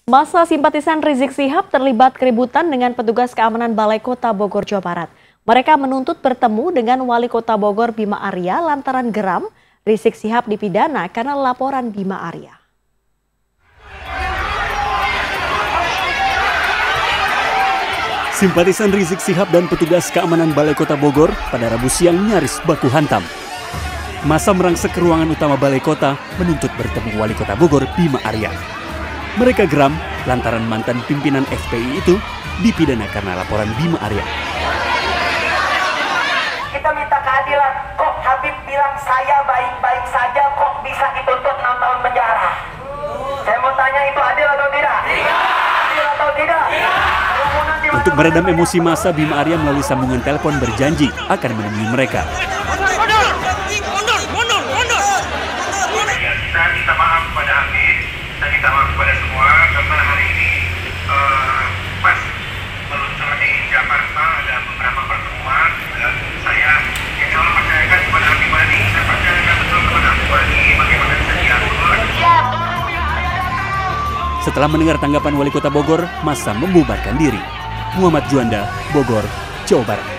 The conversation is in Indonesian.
Massa simpatisan Rizik Syihab terlibat keributan dengan petugas keamanan Balai Kota Bogor, Jawa Barat. Mereka menuntut bertemu dengan Wali Kota Bogor Bima Arya lantaran geram Rizik Syihab dipidana karena laporan Bima Arya. Simpatisan Rizik Syihab dan petugas keamanan Balai Kota Bogor pada Rabu siang nyaris baku hantam. Massa merangsek ke ruangan utama Balai Kota menuntut bertemu Wali Kota Bogor Bima Arya. Mereka geram lantaran mantan pimpinan FPI itu dipidana karena laporan Bima Arya. Kita minta keadilan, kok Habib bilang saya baik-baik saja, kok bisa dituntut 6 tahun penjara? Saya mau tanya, itu adil atau tidak? Adil atau tidak? Untuk meredam emosi massa, Bima Arya melalui sambungan telepon berjanji akan menemui mereka. Kita minta maaf kepada Habib, kita minta maaf kepada semua karena hari ini pas meluncur di Jakarta ada beberapa pertemuan dan saya yang selalu percayakan kepada Habib Bani, saya percayakan betul kepada Habib Bani bagaimana bisa diatur. Setelah mendengar tanggapan Wali Kota Bogor, massa membubarkan diri. Muhammad Juanda, Bogor, Jawa Barat.